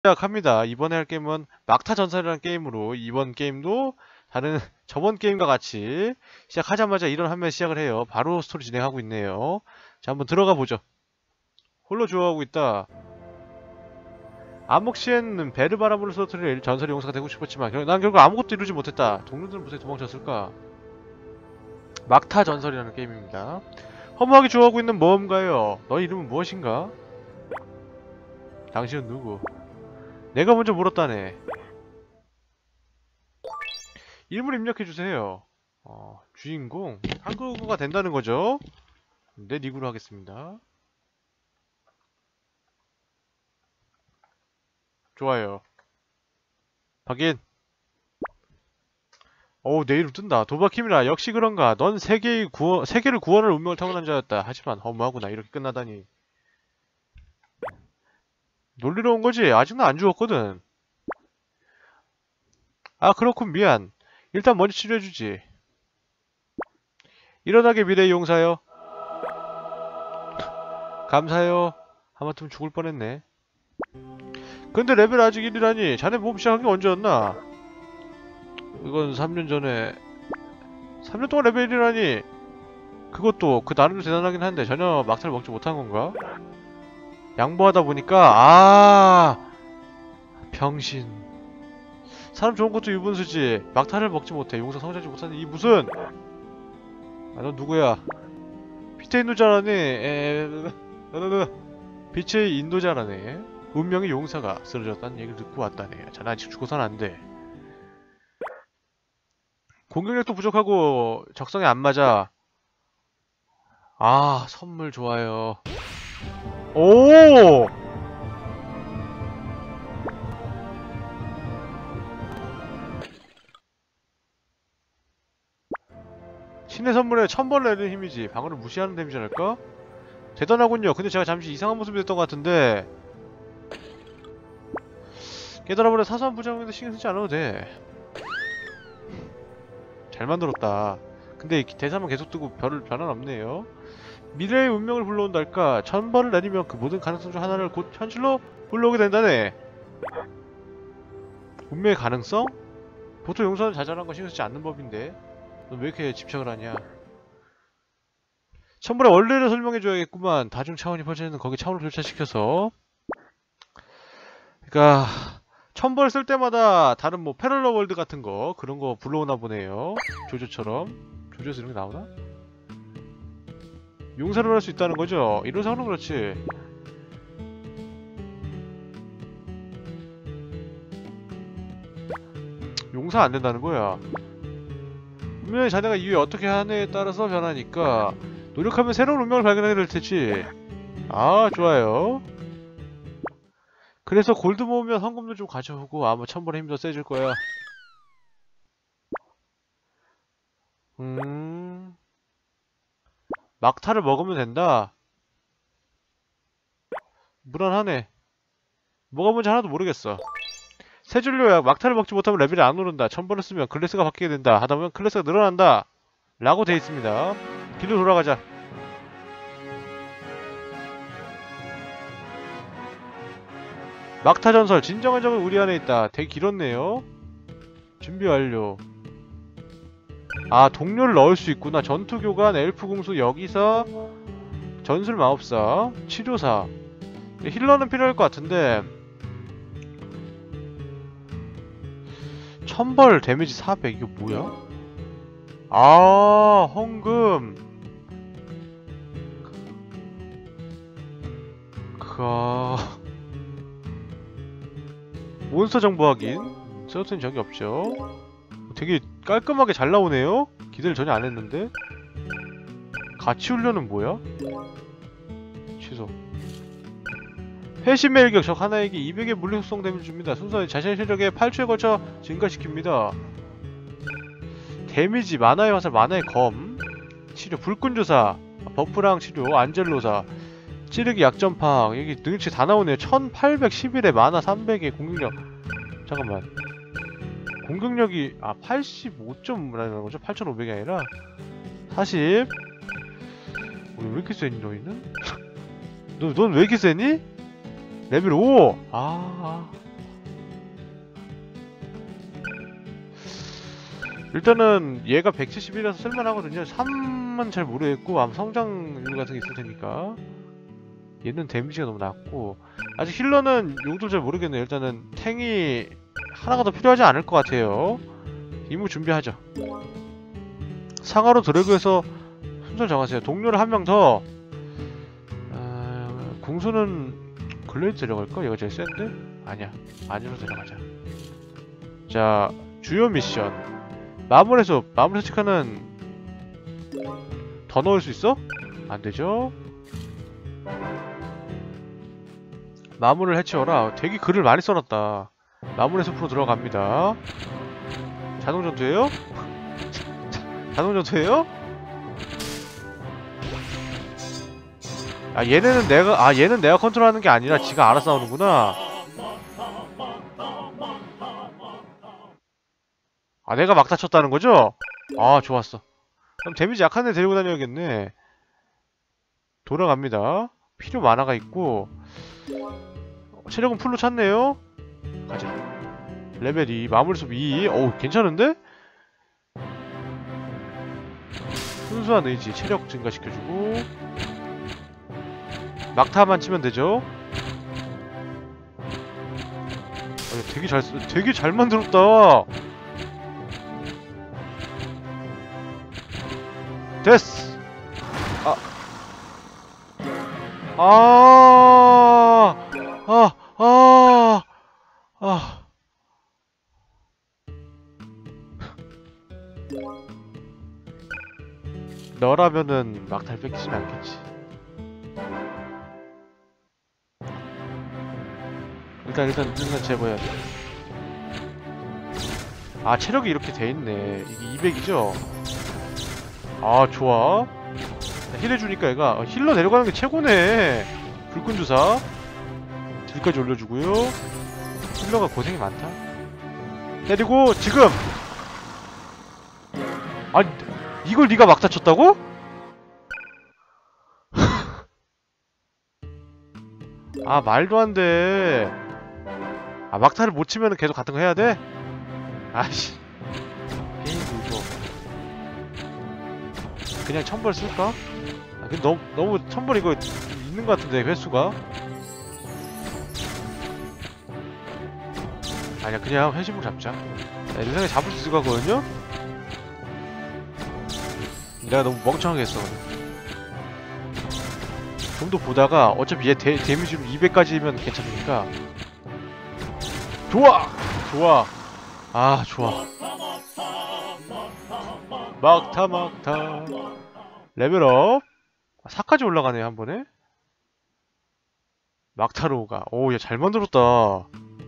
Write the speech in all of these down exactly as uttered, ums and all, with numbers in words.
시작합니다. 이번에 할 게임은 막타 전설이라는 게임으로 이번 게임도 다른 저번 게임과 같이 시작하자마자 이런 화면 시작을 해요. 바로 스토리 진행하고 있네요. 자, 한번 들어가 보죠. 홀로 좋아하고 있다. 암흑시에는 배를 바라보는 스토리를 전설의 용사가 되고 싶었지만 결- 난 결국 아무것도 이루지 못했다. 동료들은 무사히 도망쳤을까? 막타 전설이라는 게임입니다. 허무하게 좋아하고 있는 모험가요. 너의 이름은 무엇인가? 당신은 누구? 내가 먼저 물었다네. 이름을 입력해주세요. 어, 주인공 한국어가 된다는 거죠? 네, 리그로 하겠습니다. 좋아요. 확인. 어우, 내 이름 뜬다. 도박힘이라 역시 그런가. 넌 세계의 구원, 세계를 구원할 운명을 타고난 자였다. 하지만 허무하구나. 이렇게 끝나다니. 놀리러 온 거지? 아직 난 안 죽었거든. 아, 그렇군. 미안. 일단 먼저 치료해주지. 일어나게 미래의 용사여. 감사해요. 하마터면 죽을 뻔했네. 근데 레벨 아직 일이라니. 자네 모험 시작한 게 언제였나? 이건 삼 년 전에. 삼 년 동안 레벨 일이라니. 그것도 그 나름도 대단하긴 한데 전혀 막타를 먹지 못한 건가? 양보하다 보니까 아 병신. 사람 좋은 것도 유분수지. 막타를 먹지 못해. 용사 성장하지 못하는 이 무슨. 아, 넌 누구야? 빛의 인도자라네. 에... 빛의 인도자라네. 운명의 용사가 쓰러졌다는 얘기를 듣고 왔다네. 자네 아직 죽어선 안 돼. 공격력도 부족하고 적성에 안 맞아. 아, 선물 좋아요. 오! 신의 선물에 천벌 내는 힘이지. 방어를 무시하는 데미지랄까? 대단하군요. 근데 제가 잠시 이상한 모습이 됐던 것 같은데 깨달아버려. 사소한 부작용인데 신경 쓰지 않아도 돼. 잘 만들었다. 근데 이 대사만 계속 뜨고 별 변화는 없네요. 미래의 운명을 불러온달까? 천벌을 내리면 그 모든 가능성 중 하나를 곧 현실로 불러오게 된다네. 운명의 가능성? 보통 용서는 자잘한 거 신경 쓰지 않는 법인데 넌 왜 이렇게 집착을 하냐? 천벌의 원리를 설명해줘야겠구만. 다중 차원이 펼쳐지는 거기 차원을 교차시켜서. 그니까 천벌 쓸 때마다 다른 뭐 패럴러 월드 같은 거 그런 거 불러오나 보네요. 조조처럼. 조조에서 이런 게 나오나? 용사를 할 수 있다는 거죠? 이런 상황은 그렇지. 용사 안 된다는 거야. 분명히 자네가 이후에 어떻게 하느냐에 따라서 변하니까 노력하면 새로운 운명을 발견하게 될 테지. 아, 좋아요. 그래서 골드 모으면 헌금도 좀 가져오고 아마 천벌의 힘도 세질 거야. 음... 막타를 먹으면 된다? 무난하네. 뭐가 뭔지 하나도 모르겠어. 세 줄로야. 막타를 먹지 못하면 레벨이 안 오른다. 천벌을 쓰면 클래스가 바뀌게 된다. 하다보면 클래스가 늘어난다. 라고 돼 있습니다. 길로 돌아가자. 막타 전설. 진정한 적은 우리 안에 있다. 되게 길었네요. 준비 완료. 아, 동료를 넣을 수 있구나. 전투교관, 엘프궁수, 여기서 전술 마법사, 치료사. 힐러는 필요할 것 같은데 천벌 데미지 사백. 이거 뭐야? 아, 헌금. 그... 몬스터 정보 확인. 서브턴 적이 없죠. 되게 깔끔하게 잘 나오네요? 기대를 전혀 안 했는데. 가치 훈련은 뭐야? 취소. 회심의 일격. 적 하나에게 이백의 물리 속성 데미지 줍니다. 순서에 자신의 실력에 팔 초에 걸쳐 증가시킵니다. 데미지, 만화의 화살, 만화의 검. 치료, 불끈조사, 버프랑 치료, 안젤로사, 찌르기 약점팡. 여기 능력치 다 나오네요. 천팔백십일에 만화 삼백에 공격력. 잠깐만. 공격력이 아 팔십오 점이라는 거죠? 팔천오백이 아니라 사십. 왜 이렇게 세니 너희는? 너, 넌 왜 이렇게 세니? 레벨 오! 아, 일단은 얘가 백칠십이라서 쓸만하거든요. 삼은 잘 모르겠고 아마 성장률 같은 게 있을 테니까. 얘는 데미지가 너무 낮고 아직 힐러는 용도 잘 모르겠네요. 일단은 탱이 하나가 더 필요하지 않을 것 같아요. 임무 준비하죠. 상하로 드래그해서 순서를 정하세요. 동료를 한 명 더. 어... 궁수는 글레이드 데려갈까? 얘가 제일 센데? 아니야. 아니로 데려가자. 자, 주요 미션. 마물에서 마물 세치카는 더 넣을 수 있어? 안 되죠? 마물을 해치워라. 되게 글을 많이 써놨다. 마물의 숲으로 들어갑니다. 자동 전투예요? 자동 전투예요? 아 얘네는 내가 아 얘는 내가 컨트롤하는 게 아니라 지가 알아서 나오는구나. 아 내가 막 다쳤다는 거죠? 아 좋았어. 그럼 데미지 약한 애 데리고 다녀야겠네. 돌아갑니다. 필요 만화가 있고 체력은 풀로 찼네요. 가자. 레벨 이 마무리숲 이. 어우 괜찮은데? 순수한 의지 체력 증가시켜주고 막타만 치면 되죠. 어, 되게 잘 되게 잘 만들었다. 됐어. 아. 아. 아. 아. 아. 너라면은 막탈 뺏기지는 않겠지. 일단 일단 일단 제보해야 돼. 아 체력이 이렇게 돼 있네. 이게 이백이죠? 아 좋아. 힐해주니까 얘가 어, 힐러 내려가는 게 최고네. 불끈 주사 딜까지 올려주고요. 힐러가 고생이 많다. 때리고 지금. 아니 이걸 네가 막 다쳤다고? 아 말도 안 돼. 아 막타를 못 치면은 계속 같은 거 해야 돼? 아씨 게임 이거 그냥 천벌 쓸까? 아 근데 너무 너무 천벌 이거 있는 것 같은데 횟수가. 아니야 그냥 회심으로 잡자. 내 생각에 잡을 수 있을 것 같거든요? 내가 너무 멍청하게 했어. 좀 더 보다가 어차피 얘 데, 데미지로 이백까지면 괜찮으니까. 좋아! 좋아! 아 좋아. 막타 막타 레벨업. 사까지 올라가네요 한 번에. 막타로가. 오 얘 잘 만들었다.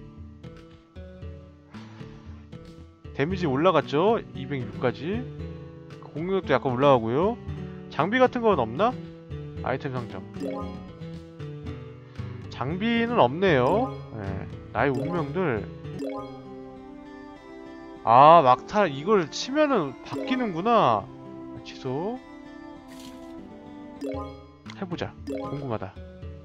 데미지 올라갔죠? 이백육까지. 공격도 약간 올라가고요. 장비 같은 건 없나? 아이템 상점. 장비는 없네요. 네. 나의 운명들. 아 막타 이걸 치면은 바뀌는구나. 취소. 해보자. 궁금하다.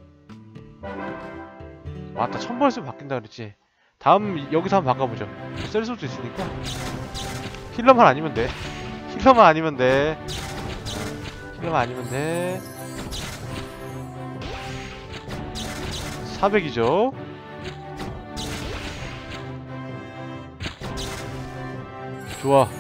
맞다 천벌 쓰면 바뀐다 그랬지. 다음 여기서 한번 바꿔보죠. 쓸 수도 있으니까. 힐러만 아니면 돼. 힐러만 아니면 돼. 힐러만 아니면 돼. 사백이죠. 좋아.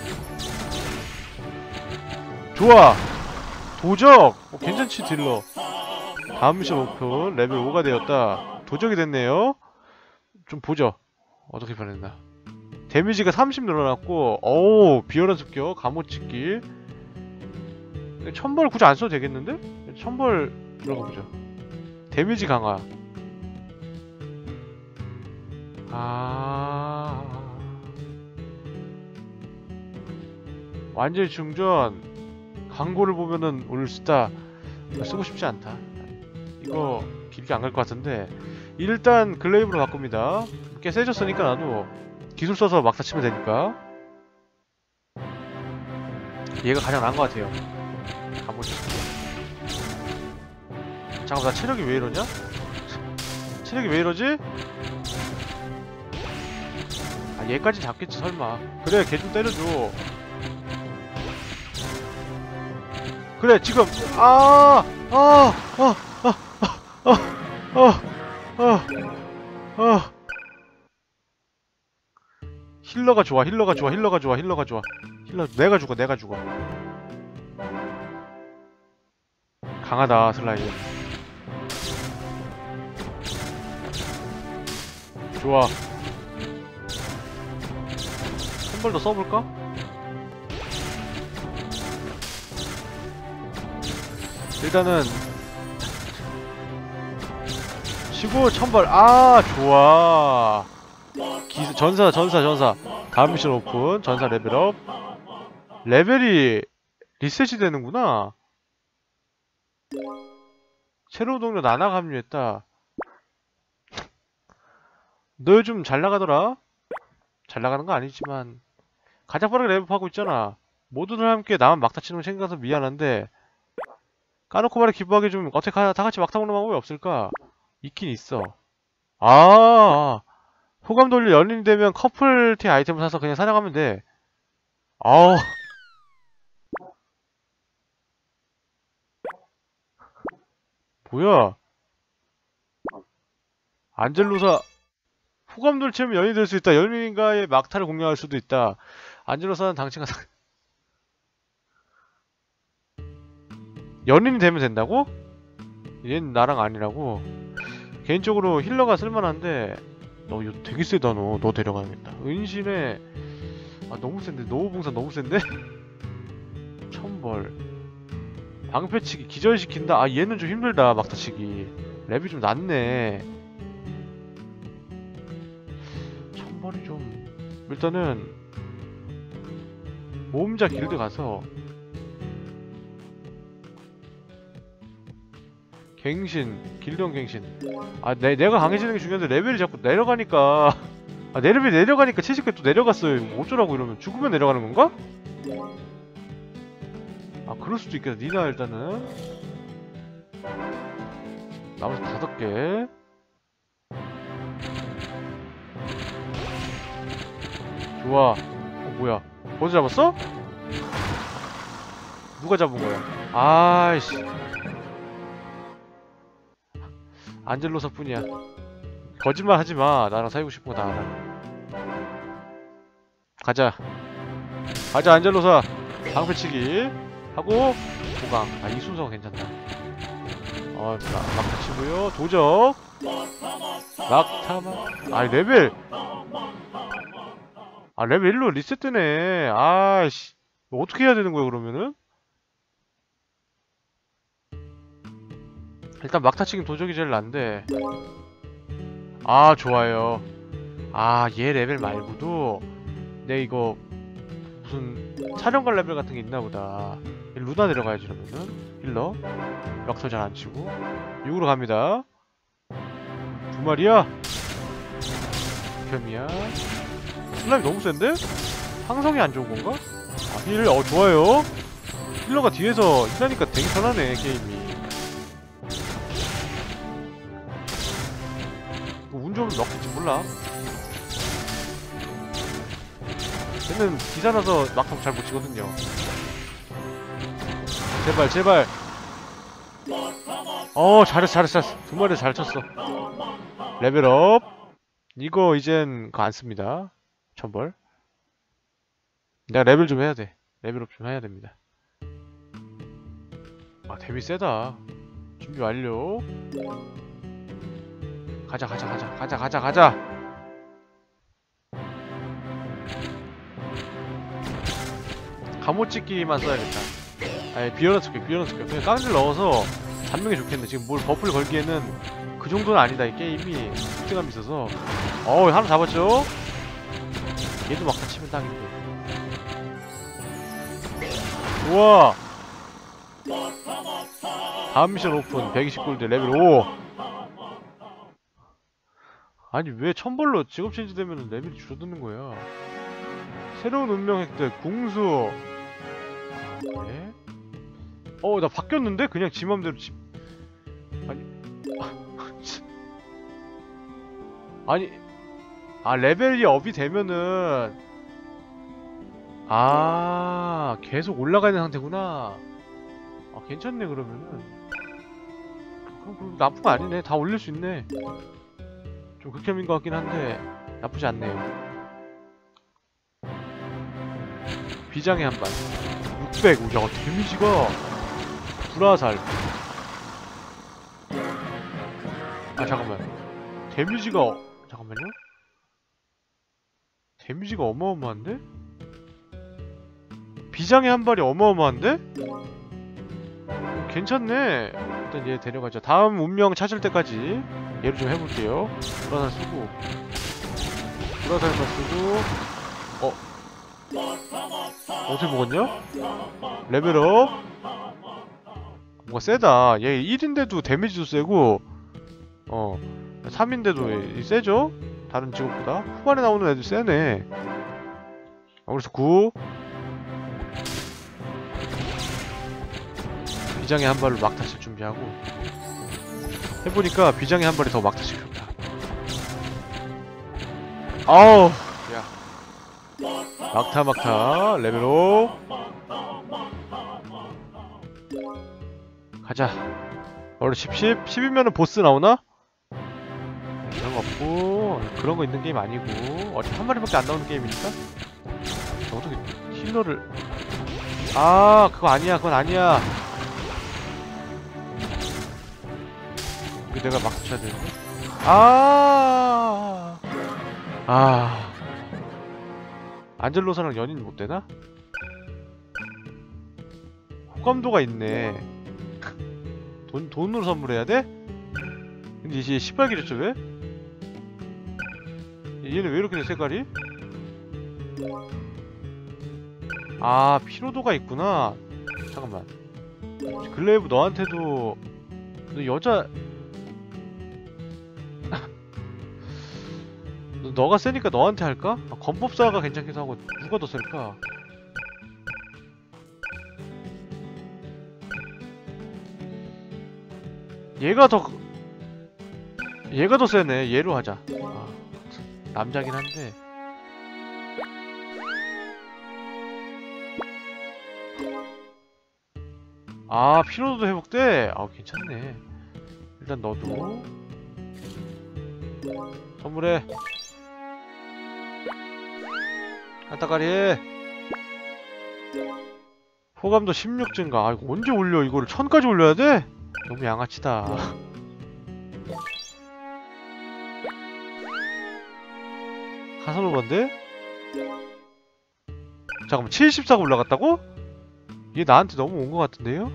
좋아. 도적. 어, 괜찮지 딜러. 다음 미션 목표 레벨 오가 되었다. 도적이 됐네요. 좀 보죠. 어떻게 변했나. 데미지가 삼십 늘어났고 어우 비열한 습격 감옷 찍기. 천벌 굳이 안 써도 되겠는데? 천벌 들어가보죠. 데미지 강화. 아 완전히 충전. 광고를 보면은 올스타 쓰고 싶지 않다. 이거 길게 안 갈 것 같은데 일단 글레이브로 바꿉니다. 꽤 세졌으니까 나도 기술 써서 막타 치면 되니까. 얘가 가장 나은 것 같아요. 가보자. 잠깐만 나 체력이 왜 이러냐? 체력이 왜 이러지? 아 아, 얘까지 잡겠지 설마. 그래 걔 좀 때려줘. 그래 지금 아 아 아 아 아 아 아 힐러가 좋아 힐러가 좋아 힐러가 좋아 힐러가 좋아 힐러 내가 죽어 내가 죽어. 강하다 슬라임. 좋아. 한 번 더 써볼까? 일단은 치고 천벌. 아 좋아. 기 전사 전사 전사. 다음 미션 오픈. 전사 레벨업. 레벨이 리셋이 되는구나. 새로운 동료 나나 합류했다. 너 요즘 잘 나가더라? 잘 나가는 거 아니지만 가장 빠르게 레벨업하고 있잖아. 모두들 함께 나만 막타 치는 거 생각해서 미안한데 까놓고 말해 기부하기 좀 어떻게 다 같이 막타 먹는 방법이 없을까? 있긴 있어. 아 호감 돌려 연인이 되면 커플티 아이템을 사서 그냥 사냥하면 돼. 아우 뭐야? 안젤로사 호감 돌치면 연인이 될 수 있다. 연인과의 막타를 공유할 수도 있다. 안젤로사는 당신과 사... 연인이 되면 된다고? 얘는 나랑 아니라고? 개인적으로 힐러가 쓸만한데 너 이거 되게 세다. 너 너 데려가야겠다. 은신에 아 너무 센데 노후봉사 너무 센데? 천벌 방패치기 기절시킨다. 아 얘는 좀 힘들다. 막타치기 랩이 좀 낮네. 천벌이 좀 일단은 모험자 길드 가서 갱신 길드원 갱신. 아 내, 내가 강해지는 게 중요한데 레벨이 자꾸 내려가니까 아 내 레벨이 내려가니까 채식까지 또 내려갔어요. 이거 어쩌라고 이러면. 죽으면 내려가는 건가? 아 그럴 수도 있겠다. 니나 일단은 나머지 다섯 개. 좋아. 어 뭐야 벌써 잡았어? 누가 잡은 거야? 아이씨 안젤로사 뿐이야. 거짓말 하지마. 나랑 사귀고 싶은 거 다 알아. 가자 가자 안젤로사. 방패치기 하고 보강. 아 이 순서가 괜찮다. 어 막타 치고요. 도적 막타마. 아 레벨 아 레벨 일로 리셋되네. 아이씨 어떻게 해야 되는 거야 그러면은? 일단 막타치긴 도적이 제일 난데. 아 좋아요. 아 얘 레벨 말고도 내 이거 무슨 촬영갈 레벨 같은 게 있나 보다. 루나 내려가야지 그러면은. 힐러 역설 잘 안 치고 육으로 갑니다. 두 마리야. 편이야. 슬라임 너무 센데? 항성이 안 좋은 건가? 아 힐 어 좋아요. 힐러가 뒤에서 힐하니까 되게 편하네 게임이. 운 좋으면 먹겠지 몰라. 걔는 기사라서 막상 잘 못 치거든요. 제발 제발. 어 잘했어 잘했어 잘했어. 두 마리 잘 쳤어. 레벨업. 이거 이젠 그거 안 씁니다. 천벌. 내가 레벨 좀 해야 돼. 레벨업 좀 해야 됩니다. 아 데미 세다. 준비 완료. 가자 가자 가자 가자 가자 가자. 감호찍기만 써야겠다. 아니 비어는 스킬 비어는 스킬 그냥 깡질 넣어서 잡는 게 좋겠네. 지금 뭘 버프를 걸기에는 그 정도는 아니다. 이 게임이 특징감이 있어서. 어우 하나 잡았죠? 얘도 막타 치면 딱인데. 우와 다음 미션 오픈. 백이십 골드 레벨 오. 아니 왜 천벌로 직업 체인지 되면 레벨이 줄어드는 거야. 새로운 운명 획득 궁수. 아, 그래? 어 나 바뀌었는데? 그냥 지 맘대로 지... 아니 아니 아 레벨이 업이 되면은 아 계속 올라가 있는 상태구나. 아 괜찮네 그러면은. 그럼, 그럼 나쁜 거 아니네. 다 올릴 수 있네. 좀 극혐인 것 같긴 한데 나쁘지 않네요. 비장의 한발 육백. 야 데미지가 불화살. 아 잠깐만. 데미지가 어... 잠깐만요. 데미지가 어마어마한데? 비장의 한 발이 어마어마한데? 괜찮네. 일단 얘 데려가자. 다음 운명 찾을 때까지 얘를 좀 해볼게요. 불화살 쓰고 불화살만 쓰고. 어? 어떻게 먹었냐? 레벨업. 뭔가 세다. 얘 일인데도 데미지도 세고 어 삼인데도 세죠? 다른 직업보다. 후반에 나오는 애들 세네. 아, 그래서 구. 비장의 한 발로 막타 칠 준비하고. 해보니까 비장의 한 발이 더 막타 칠 좋다. 아우 야 막타 막타 레벨업. 가자. 원래 십, 십, 십이면은 보스 나오나? 그런 거 없고 그런 거 있는 게임 아니고 어차피 한 마리밖에 안 나오는 게임이니까. 어떻게 힐러를. 아 그거 아니야. 그건 아니야. 이거 내가 막 쳐야 되는데. 아, 아, 안젤로사랑 연인 못 되나? 호감도가 있네. 돈 돈으로 선물해야 돼? 근데 이제 시뻘개졌죠 왜? 얘는 왜 이렇게 돼 색깔이? 아 피로도가 있구나. 잠깐만. 글레이브 너한테도 너 여자. 너가 세니까 너한테 할까? 아, 건법사가 괜찮기도 하고 누가 더 셀까? 얘가 더 얘가 더 세네. 얘로 하자. 아, 남자긴 한데. 아 피로도 회복돼? 아 괜찮네. 일단 너도 선물해. 한따까리. 호감도 십육 증가. 아 이거 언제 올려? 이거를 천까지 올려야 돼? 너무 양아치다. 카사노바인데? 잠깐만 칠십사가 올라갔다고? 얘 나한테 너무 온 것 같은데요?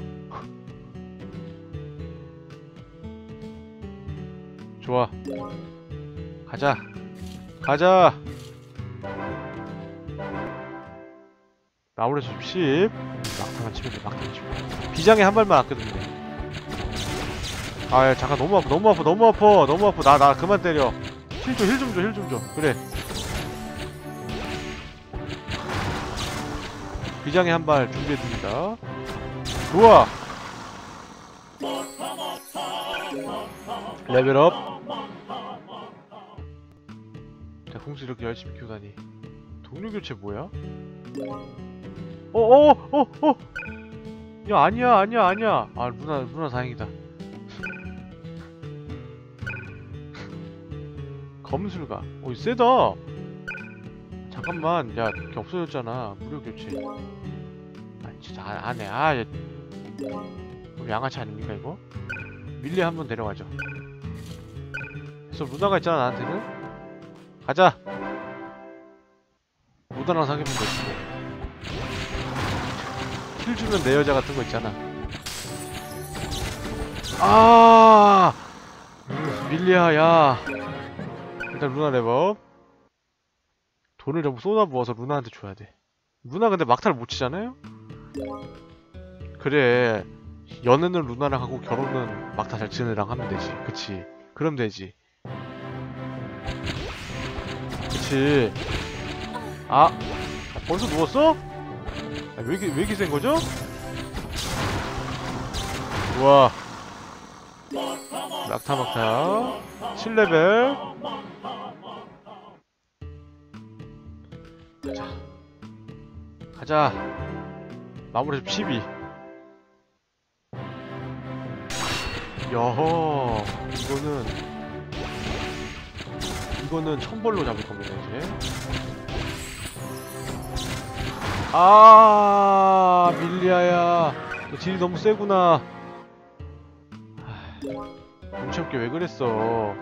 좋아. 가자. 가자. 나오래서 십. 막타만 치면 돼. 막타만 치면 돼. 비장에 한 발만 아껴두면 돼. 아 야, 잠깐 너무 아파. 너무 아파. 너무 아파. 너무 아파. 나 나 그만 때려. 힐 좀 힐 좀 줘. 힐 좀 줘. 그래. 비장에 한 발 준비해둡니다. 좋아. 레벨업. 자, 궁수 이렇게 열심히 키우다니. 동료 교체 뭐야? 어어어어 어, 어, 어. 야 아니야 아니야 아니야. 아 루나 루나 다행이다. 검술가. 어 세다. 잠깐만 야 이렇게 없어졌잖아. 무료 교체. 아 진짜 안, 안해. 아 야. 양아치 아닙니까 이거? 밀리 한번 데려가죠. 그래서 루나가 있잖아 나한테는. 가자. 루나랑 사귀면 되지. 힐 주면 내 여자 같은 거 있잖아. 아 음, 밀리야 야. 일단 루나 레버. 돈을 전부 쏟아부어서 루나한테 줘야 돼. 루나 근데 막타를 못 치잖아요? 그래. 연애는 루나랑 하고 결혼은 막타 잘 치는 애랑 하면 되지. 그치. 그럼 되지. 그치. 아, 아 벌써 누웠어? 아, 왜 이렇게, 왜 이렇게 센 거죠? 우와. 막타 막타. 칠 레벨. 가자. 가자. 마무리 좀 십이. 여허. 이거는 이거는 천벌로 잡을 겁니다 이제. 아 밀리아야, 너 딜이 너무 세구나. 눈치 없게 왜 그랬어.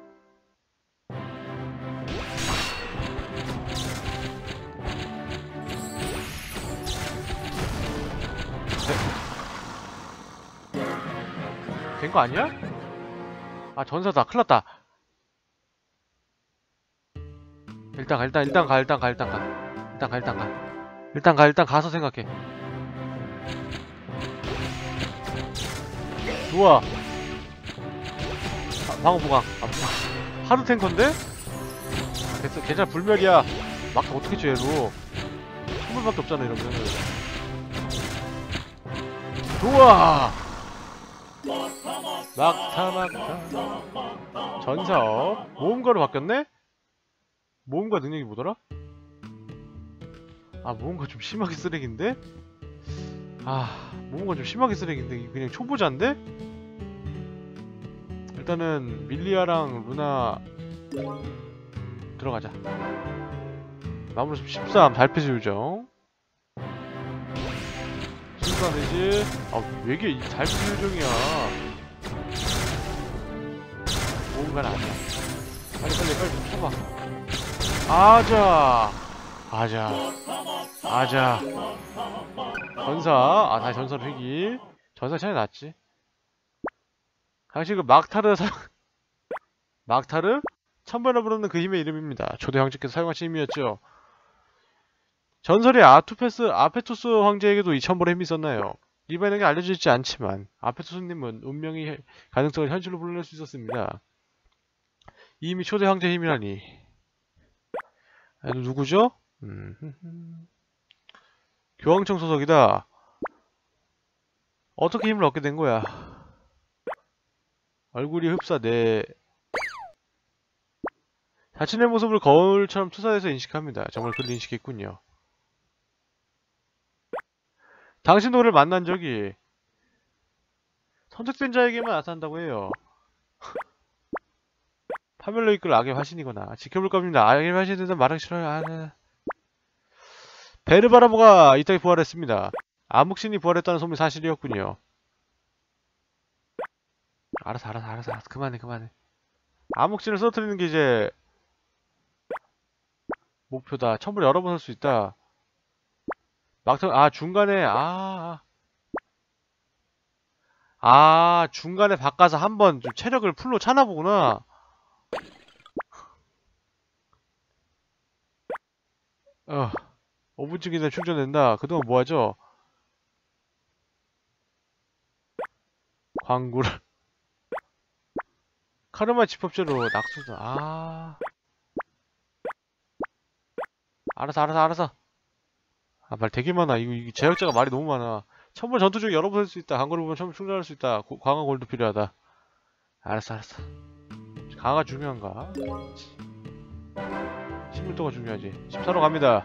된 거 아니야? 아 전사다. 큰일났다. 일단 가 일단 일단 가 일단 가 일단 가 일단 가 일단 가 일단 가 일단 가서 생각해. 좋아. 아, 방어 보강. 아, 하드 탱커인데? 아, 됐어. 괜찮아. 불멸이야. 막타 어떻게 쳐 얘로. 천불밖에 없잖아 이러면은. 좋아. 막타 막타. 전사업. 모험가로 바뀌었네? 모험가 능력이 뭐더라? 아 모험가 좀 심하게 쓰레기인데? 아 모험가 좀 심하게 쓰레기인데 그냥 초보자인데? 일단은 밀리아랑 루나 들어가자. 마무리 십삼 달빛의 요정. 십삼 되지? 아 왜 이게 달빛의 요정이야. 모험가는 아니야. 빨리 빨리 빨리 좀 쳐봐. 아자 아자 아자. 전사. 아 다시 전사로 회기. 전사 차이 났지. 당시 그 막타르 사... 막타르? 천벌을 부르는 그 힘의 이름입니다. 초대 황제께서 사용하신 힘이었죠. 전설의 아투페스, 아페토스 황제에게도 이 천벌의 힘이 있었나요? 일반에게 알려져 있지 않지만 아페토스님은 운명의 가능성을 현실로 불러낼 수 있었습니다. 이 힘이 초대 황제의 힘이라니. 아, 누구죠? 음... 교황청 소속이다. 어떻게 힘을 얻게 된 거야? 얼굴이 흡사 내 자신의 모습을 거울처럼 투사해서 인식합니다. 정말 그를 인식했군요. 당신 노를 만난 적이 선택된 자에게만 나타난다고 해요. 파멸로 이끌 악의 화신이거나 지켜볼 겁니다. 악의 화신에 대해서 말하기 싫어요. 아, 네. 베르바라보가 이따위 부활했습니다. 암흑신이 부활했다는 소문이 사실이었군요. 알았어 알았어 알았어 알았어. 그만해 그만해. 암흑신을 쓰러뜨리는 게 이제 목표다. 천불 여러 번 할 수 있다. 막타, 아 중간에 아 아, 중간에 바꿔서 한번 좀 체력을 풀로 차나 보구나. 어, 오 분쯤 이내 충전된다. 그동안 뭐하죠? 광구를 카르마 집합제로 낙수다. 아, 알았어 알았어 알았어. 아 말 되게 많아. 이거, 이거 제작자가 말이 너무 많아. 천벌 전투 중에 여러 번 할 수 있다. 강거를 보면 천불 충전할 수 있다. 고, 강화 골도 필요하다. 알았어 알았어. 강화가 중요한가? 십밀도가 중요하지. 십사로 갑니다.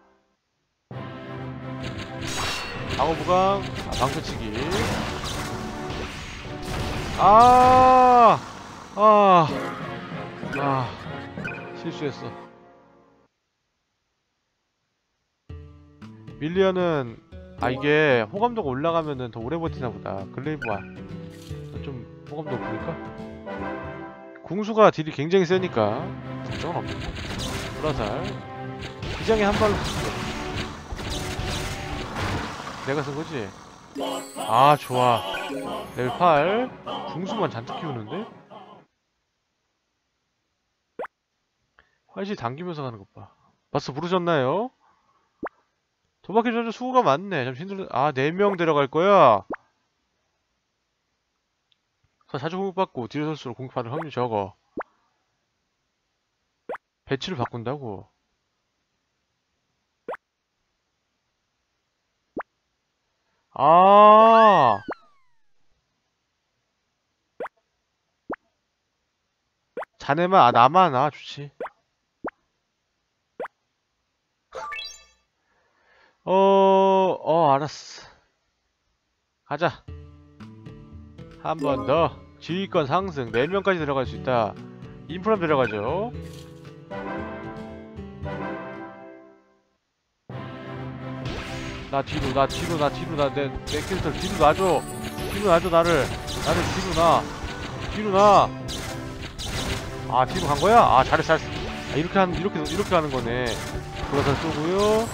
방어 부강. 아, 방패치기. 아, 아, 아, 실수했어. 밀리언은 아 이게 호감도가 올라가면은 더 오래 버티나 보다. 글레이브와 좀 호감도 높으니까. 궁수가 딜이 굉장히 세니까 걱정은 없겠다. 불화살 기장에 한 발로 쓰고. 내가 쓴 거지? 아 좋아. 레벨 팔. 궁수만 잔뜩 키우는데? 활시 당기면서 가는 것 봐. 바스 부르셨나요? 도박해 전자 수고가 많네. 좀 힘들. 아, 네 명 데려갈 거야? 자주 공격받고 뒤로 설수록 공격받을 확률이 적어. 배치를 바꾼다고? 아, 자네만, 아, 나만, 아, 좋지. 알았어. 가자. 한 번 더. 지휘권 상승. 네 명까지 들어갈 수 있다. 인프람 들어가죠. 나 뒤로, 나 뒤로, 나 뒤로, 나, 내, 내 캐릭터 뒤로 놔줘. 뒤로 놔줘, 나를. 나를 뒤로 놔. 뒤로 놔. 아, 뒤로 간 거야? 아, 잘했어, 잘했어. 아, 이렇게 하는, 이렇게, 이렇게 가는 거네. 돌아서 쏘고요.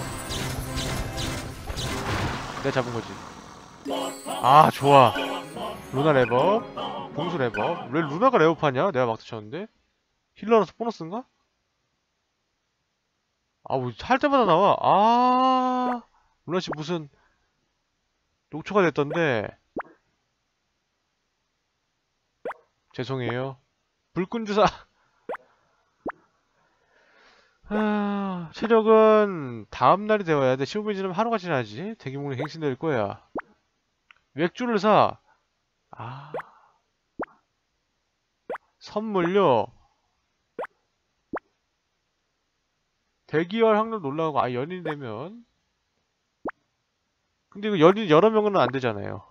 내가 잡은 거지. 아, 좋아. 루나 레버. 봉수 레버. 왜 루나가 레버파냐? 내가 막 터쳤는데? 힐러라서 보너스인가? 아, 뭐, 할 때마다 나와. 아, 루나씨 무슨, 녹초가 됐던데. 죄송해요. 불끈주사. 아, 체력은 다음날이 되어야 돼. 시험이 지나면 하루가 지나지. 대규모로 갱신될 거야. 맥주를 사. 아. 선물요. 대기열 확률 올라가고, 아, 연인이 되면. 근데 이거 연인 여러 명은 안 되잖아요.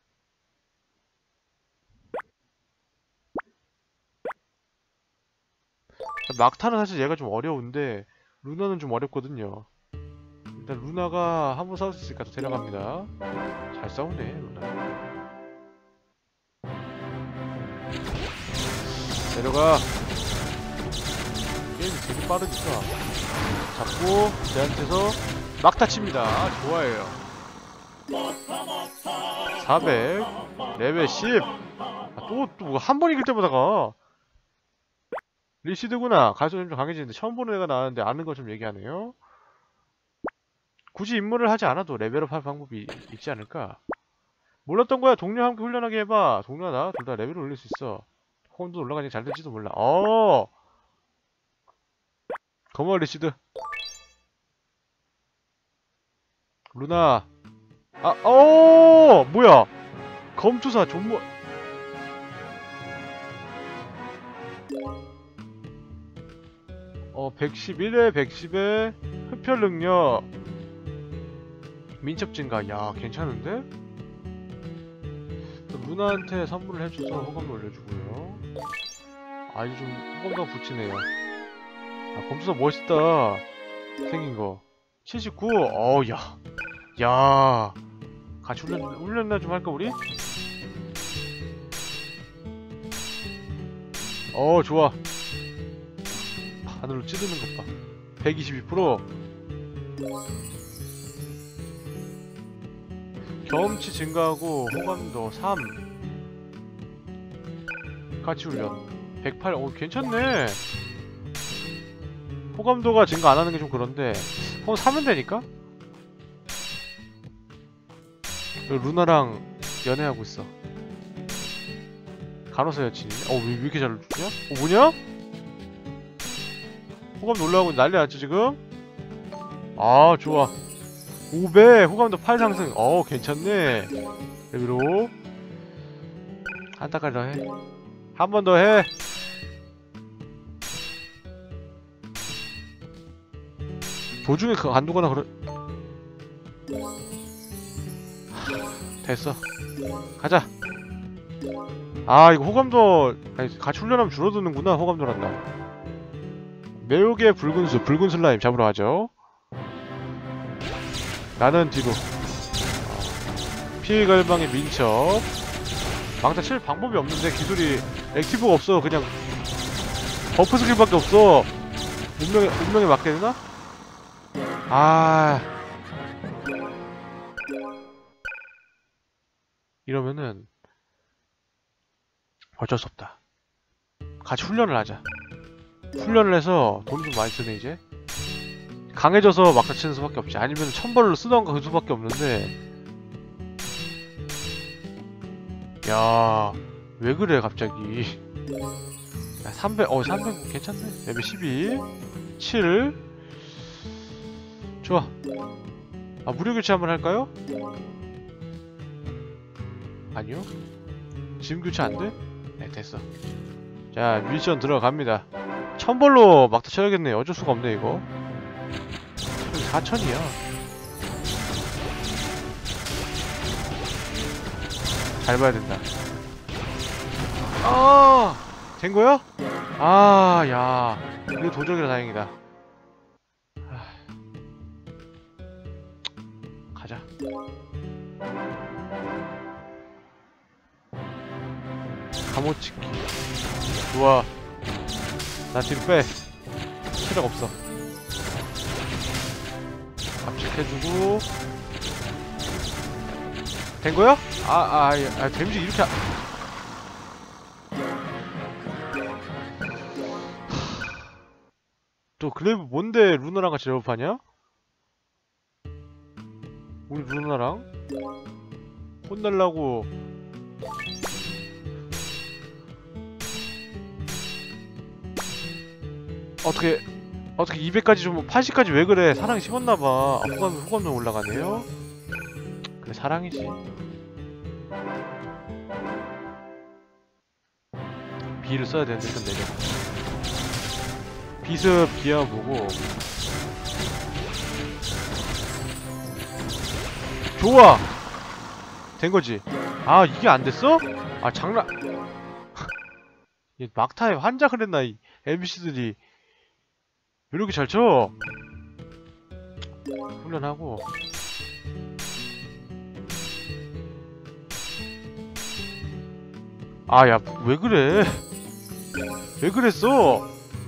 막타는 사실 얘가 좀 어려운데, 루나는 좀 어렵거든요. 일단 루나가 한번 싸울 수 있으니까 또 데려갑니다. 잘 싸우네, 루나. 데려가. 게임이 되게 빠르니까. 잡고, 쟤한테서 막타 칩니다. 좋아해요. 사백. 레벨 십. 아, 또, 또, 한 번 이길 때마다 가. 리시드구나. 가수는 좀 강해지는데 처음 보는 애가 나왔는데 아는 거 좀 얘기하네요. 굳이 임무를 하지 않아도 레벨업 할 방법이 있지 않을까? 몰랐던 거야. 동료와 함께 훈련하게 해봐. 동료와 나 둘 다 레벨을 올릴 수 있어. 호감도 올라가니 잘 될지도 몰라. 어. 고마워 리시드. 루나. 아, 어, 뭐야? 검투사 존모. 어, 백십일에 백십에 흡혈 능력. 민첩 증가. 야, 괜찮은데? 루나한테 선물을 해줘서 호감도 올려주고요. 아, 이제 좀 호감도가 붙이네요. 아, 검투사 멋있다. 생긴 거. 칠십구. 어우, 야. 야. 같이 훈련, 훈련이나 좀 할까, 우리? 어, 좋아. 하늘로 찌르는 것 봐. 백이십이 퍼센트. 경험치 증가하고 호감도 삼. 같이 훈련. 백팔. 어, 괜찮네. 호감도가 증가 안 하는 게 좀 그런데. 어, 사면 되니까? 루나랑 연애하고 있어. 간호사 여친이네. 어, 왜, 왜 이렇게 잘 주냐? 어, 뭐냐? 호감도 올라가고 난리 났지, 지금? 아, 좋아. 오백. 호감도 팔 상승. 어, 괜찮네. 레벨로. 한 타까지 더 해. 한 번 더 해. 도중에 그 안 두거나 그래. 됐어. 가자. 아, 이거 호감도 아니, 같이 훈련하면 줄어드는구나. 호감도란다. 매우개 붉은 수, 붉은 슬라임 잡으러 가죠. 나는 뒤로. 피갈방의 민첩. 망타 칠 방법이 없는데 기술이 액티브가 없어. 그냥 버프 스킬밖에 없어. 운명에 운명에 맞게 되나? 아. 이러면은 어쩔 수 없다. 같이 훈련을 하자. 훈련을 해서 돈이 좀 많이 드네 이제. 강해져서 막타 치는 수밖에 없지. 아니면 천벌로 쓰던가 그 수밖에 없는데. 야, 왜 그래 갑자기. 야, 삼백. 어, 삼백 괜찮네. 레벨 십이. 칠. 좋아. 아, 무료 교체 한번 할까요? 아니요. 지금 교체 안 돼? 네, 됐어. 자, 미션 들어갑니다. 천벌로 막타 쳐야겠네. 어쩔 수가 없네, 이거. 사천이야. 잘 봐야 된다. 아, 된 거야? 아, 야, 이거 도적이라 다행이다. 아, 가자. 감호찍기. 좋아. 나 뒤로 빼. 체력 없어. 압축해주고. 된 거야? 아, 아, 아, 데미지 이렇게. 하... 또 글레이브 뭔데 루나랑 같이 레벨업하냐? 우리 루나랑 혼날라고. 어떻게 어떻게 이백까지 좀 팔십까지 왜 그래? 사랑이 식었나봐. 아, 호감 호감도 올라가네요. 그래 사랑이지. B를 써야 되는데 좀 내려. 비습 비하 보고. 좋아. 된 거지. 아 이게 안 됐어? 아 장난. 막타에 환장을 했나 이 엠비씨들이. 왜 이렇게 잘 쳐? 훈련하고. 아, 야, 왜 그래? 왜 그랬어?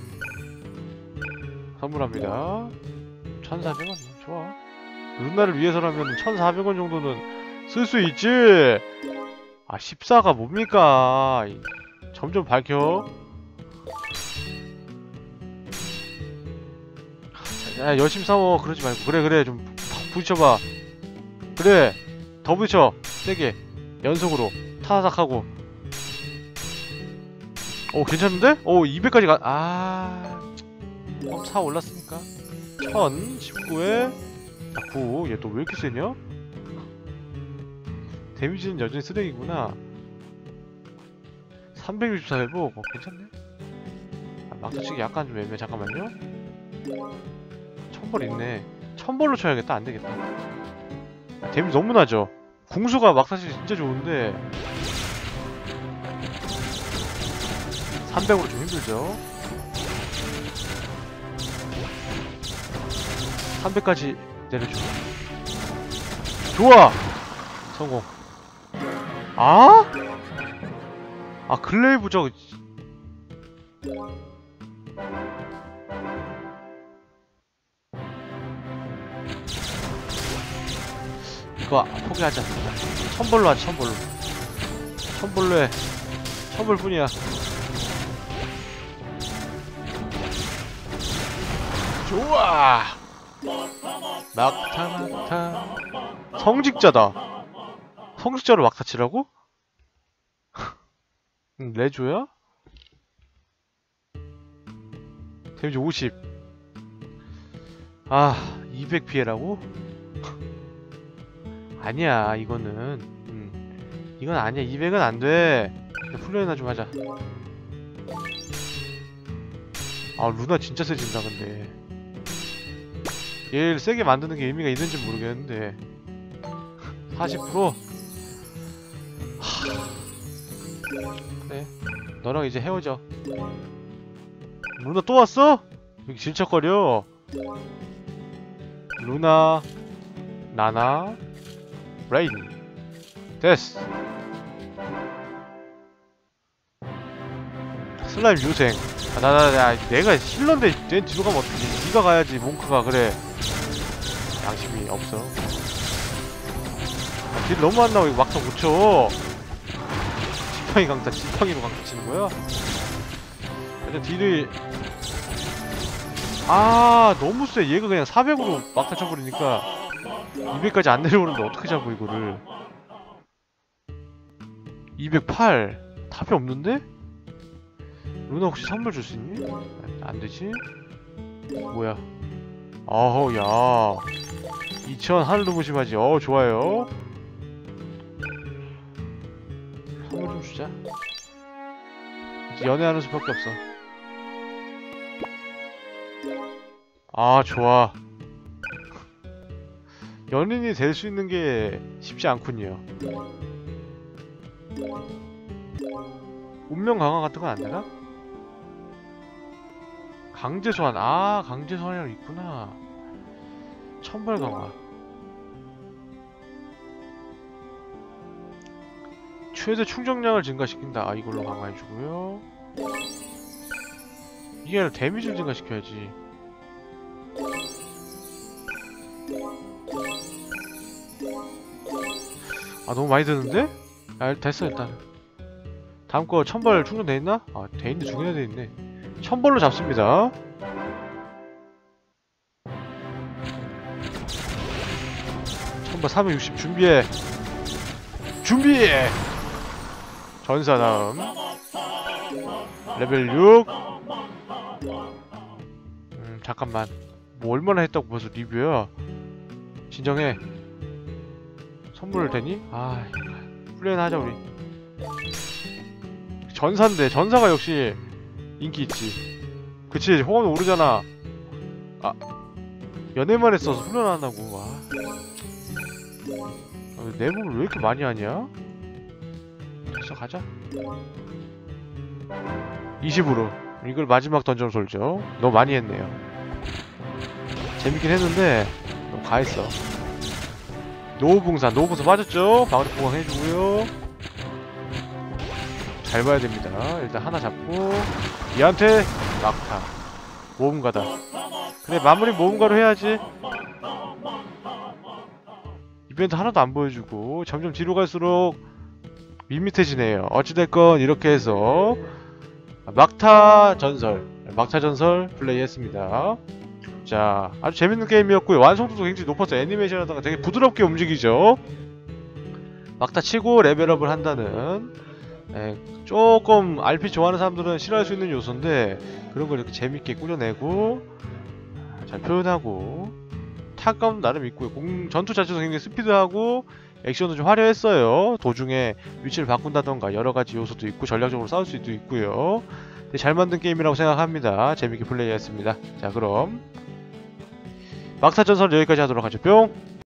선물합니다. 천사백 원. 좋아. 루나를 위해서라면 천사백 원 정도는 쓸 수 있지! 아, 십사가 뭡니까? 점점 밝혀. 야, 열심히 싸워. 그러지 말고. 그래, 그래. 좀 부딪혀봐. 그래. 더 부딪혀. 세게. 연속으로. 타닥 하고. 오, 괜찮은데? 오, 이백까지 가. 아. 그럼 사 올랐으니까. 천, 십구에. 아, 구. 얘 또 왜 이렇게 세냐? 데미지는 여전히 쓰레기구나. 삼백육십사 회복. 어, 괜찮네. 아, 막타치기 약간 좀 애매해. 잠깐만요. 천벌 있네. 천벌로 쳐야겠다. 안되겠다. 아, 데미지 너무 나죠? 궁수가 막타치기 진짜 좋은데 삼백으로 좀 힘들죠? 삼백까지 내려줘. 좋아! 성공. 아? 아, 글레이브 저... 이거 포기하자. 천벌로 하자, 천벌로. 천벌로 해. 천벌뿐이야. 좋아! 막타, 막타. 성직자다. 성직자로 막타 치라고? 응, 레조야? 데미지 오십. 아, 이백 피해라고? 아니야, 이거는. 음, 이건 아니야. 이백은 안 돼. 훈련이나 좀 하자. 아, 루나 진짜 세진다, 근데. 얘를 세게 만드는 게 의미가 있는지 모르겠는데. 사십 퍼센트? 하... 그래. 너랑 이제 헤어져. 루나 또 왔어? 여기 질척거려. 루나, 나나, 레인. 됐어. 슬라임 유생. 아, 나, 나, 나, 내가 힐러인데 쟤 뒤로 가면 어떡해. 니가 가야지, 몽크가. 그래. 양심이 없어. 아, 딜 너무 안 나와. 이거 막타 못 쳐. 지팡이 강타, 지팡이로 강타 치는 거야? 일단 딜을. 아, 너무 세. 얘가 그냥 사백으로 막타 쳐버리니까 이백까지 안 내려오는데 어떻게 잡고 이거를. 이백팔. 답이 없는데? 루나 혹시 선물 줄 수 있니? 안 되지? 뭐야? 어우, 야. 이천 하늘도 무심하지. 어, 좋아요. 선물 좀 주자. 이제 연애하는 수밖에 없어. 아, 좋아. 연인이 될 수 있는 게 쉽지 않군요. 운명 강화 같은 건 안 되나? 강제 소환. 아, 강제 소환이라고 있구나. 천벌 강화. 최대 충전량을 증가시킨다. 아, 이걸로 강화해주고요. 이게 아니라 데미지를 증가시켜야지. 아, 너무 많이 드는데? 아, 됐어 일단. 다음 거 천벌 충전돼 있나? 아, 돼 있네. 두 개나 돼 있네. 천벌로 잡습니다. 천벌 사백육십 준비해. 준비해. 전사 다음. 레벨 육. 음, 잠깐만. 뭐 얼마나 했다고 벌써 리뷰야? 진정해. 선물 되니? 아, 플레이나 하자 우리. 전사인데 전사가 역시 인기 있지. 그치, 호감도 오르잖아. 아, 연애만 했어서 훈련한다고. 아, 내부를 왜 이렇게 많이 하냐? 됐어, 가자. 이십으로 이걸 마지막 던전 솔죠. 너무 많이 했네요. 재밌긴 했는데 너무 가했어. 노후붕산, 노후붕산 빠졌죠? 방어력 보강해주고요. 잘 봐야 됩니다. 일단 하나 잡고 얘한테 막타. 모험가다. 그래, 마무리 모험가로 해야지. 이벤트 하나도 안 보여주고 점점 뒤로 갈수록 밋밋해지네요. 어찌됐건 이렇게 해서 막타 전설, 막타 전설 플레이했습니다. 자, 아주 재밌는 게임이었고요. 완성도도 굉장히 높았어요. 애니메이션하다가 되게 부드럽게 움직이죠. 막타 치고 레벨업을 한다는, 에, 조금 알피 좋아하는 사람들은 싫어할 수 있는 요소인데 그런 걸 이렇게 재밌게 꾸려내고 잘 표현하고 타감 나름 있고요. 공, 전투 자체도 굉장히 스피드하고 액션도 좀 화려했어요. 도중에 위치를 바꾼다던가 여러가지 요소도 있고 전략적으로 싸울 수도 있고요. 되게 잘 만든 게임이라고 생각합니다. 재밌게 플레이했습니다. 자, 그럼 막타 전설 여기까지 하도록 하죠. 뿅!